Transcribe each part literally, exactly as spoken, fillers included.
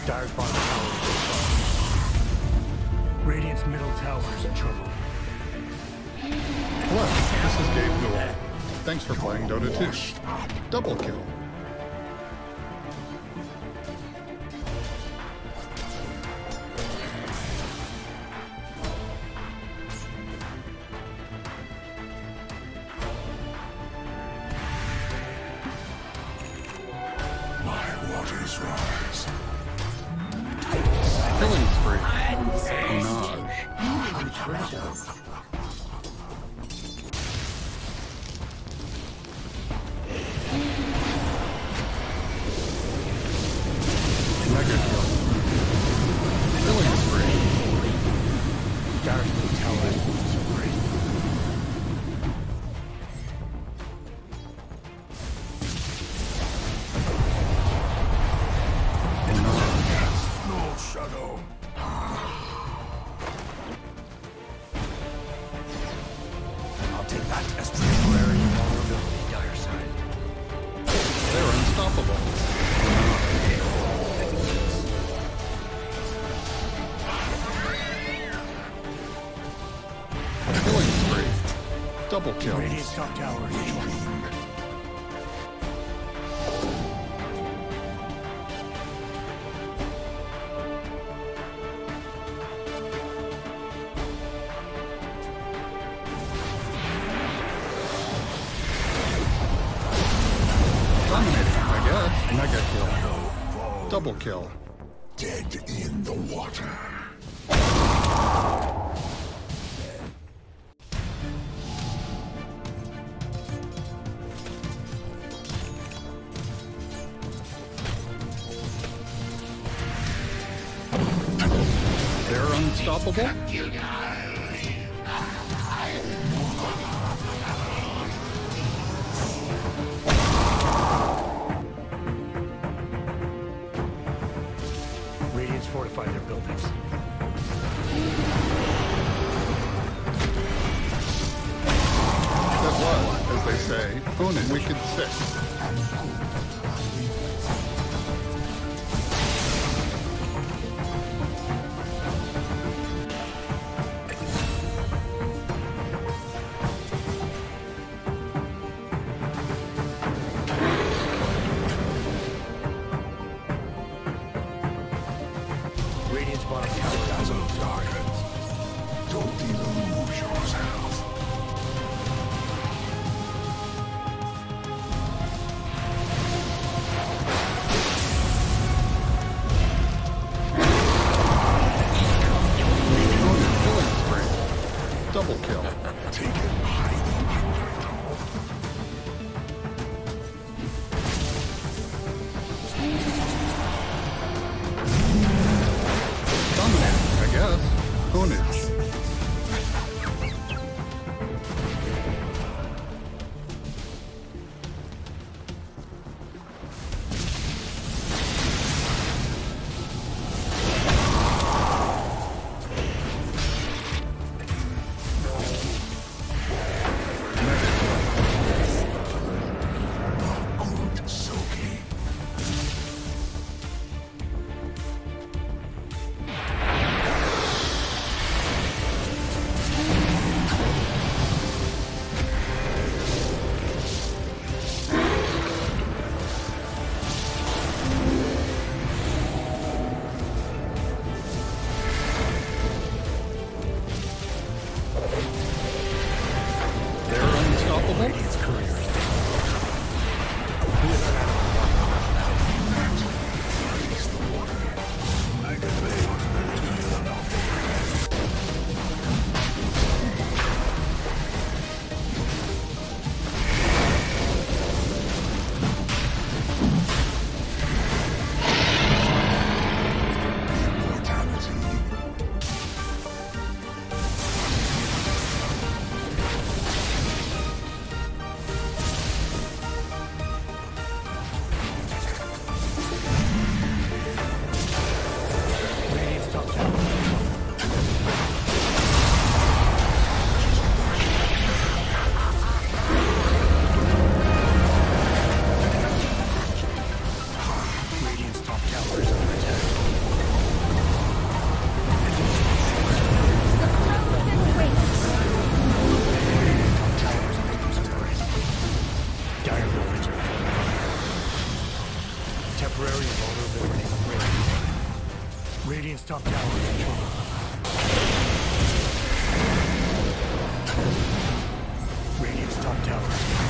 Dire's bottom tower is in trouble. Radiant's middle tower is in trouble. Hello, this is Gabe Newell. Thanks for playing Dota two. Double kill. Killing spree. Onage. Mega kill. Killing spree. Dire's middle tower is so great. I'll take that as temporary vulnerability, Dire side. They're unstoppable. Killing spree. Double kill. Radiant's top tower is in trouble. Dominating, I guess. Mega kill. Double kill. Dead in the water. They're unstoppable. Radiant's fortified their buildings. That was, as they say, Onan Wicked Six. Radiant's bottom tower is in trouble. Don't delude yourself. Temporary vulnerability. Radiant's top tower is in trouble. Radiant's top tower.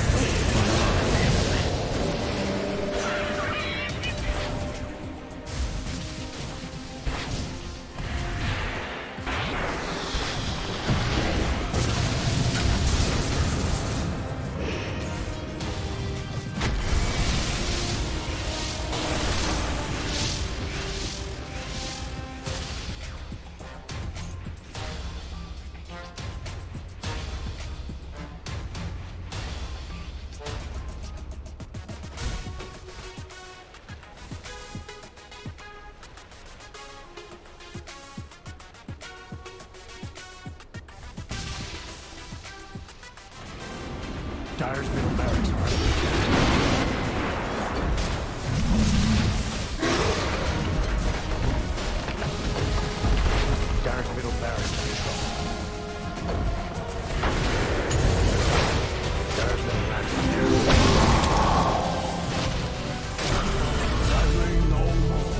Dire's middle barracks are under attack. Dire's middle barracks are in trouble. Dire's middle barracks are in trouble. Silent no more.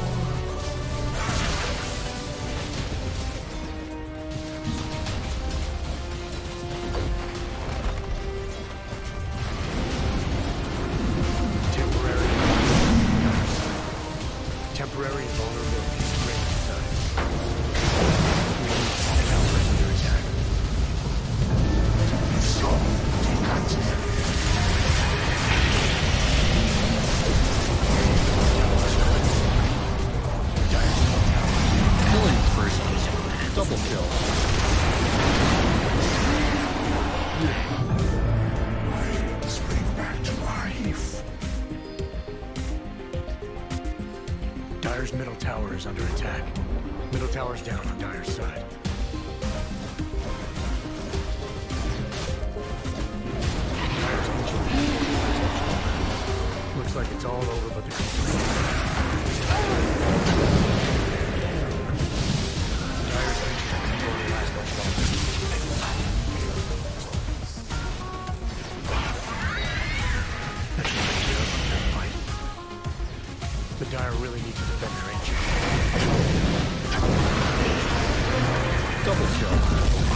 Temporary vulnerability is great inside. Radiant's top tower is under attack. So, Killing first. Double kill. spring back to life. Dire's middle tower is under attack. Middle tower's down on Dire's side. Dire's ancient. Looks like it's all over but the complete. Dire's ancient control the last much longer. The Dire really need to defend their ancient. Double kill.